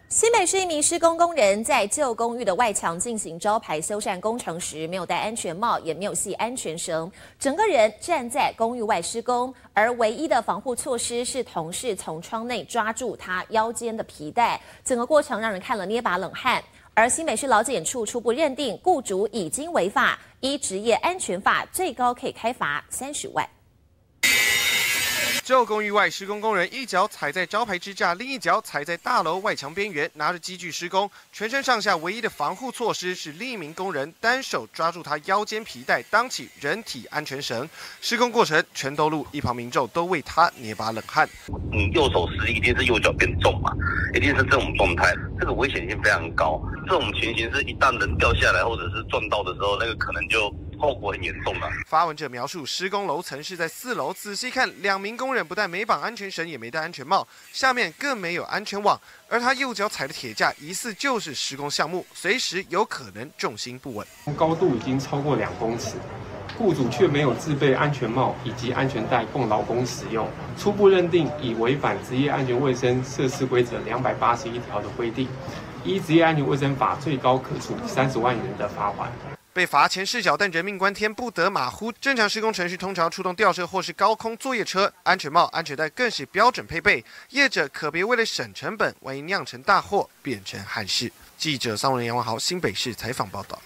新北市一名施工工人在旧公寓的外墙进行招牌修缮工程时，没有戴安全帽，也没有系安全绳，整个人站在公寓外施工，而唯一的防护措施是同事从窗内抓住他腰间的皮带，整个过程让人看了捏把冷汗。而新北市劳检处初步认定，雇主已经违法，依职业安全法，最高可以开罚30万。 旧公寓外施工工人一脚踩在招牌支架，另一脚踩在大楼外墙边缘，拿着机具施工，全身上下唯一的防护措施是另一名工人单手抓住他腰间皮带，当起人体安全绳。施工过程全都录，一旁民众都为他捏把冷汗。 你右手施力一定是右脚变重嘛，一定是这种状态，这个危险性非常高。这种情形是一旦人掉下来或者是撞到的时候，那个可能就。 后果很严重啊！ 发文者描述，施工楼层是在4楼，仔细看，2名工人不但没绑安全绳，也没戴安全帽，下面更没有安全网，而他右脚踩的铁架，疑似就是施工项目，随时有可能重心不稳。 高度已经超过2公尺，雇主却没有自备安全帽以及安全带供劳工使用，初步认定已违反职业安全卫生设施规则281条的规定，依职业安全卫生法，最高可处30万元的罚款。 被罚钱事小，但人命关天，不得马虎。正常施工程序通常出动吊车或是高空作业车，安全帽、安全带更是标准配备。业者可别为了省成本，万一酿成大祸，变成憾事。记者桑文、杨文豪新北市采访报道。